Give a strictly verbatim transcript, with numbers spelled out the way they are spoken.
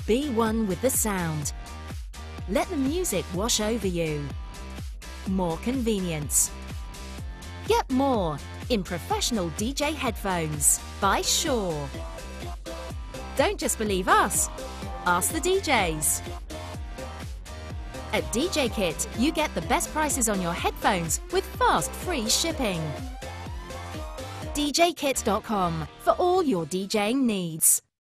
Be one with the sound. Let the music wash over you. More convenience. Get more in professional D J headphones by Shure. Don't just believe us, ask the D Js. At D J Kit, you get the best prices on your headphones with fast, free shipping. d j kit dot com for all your DJing needs.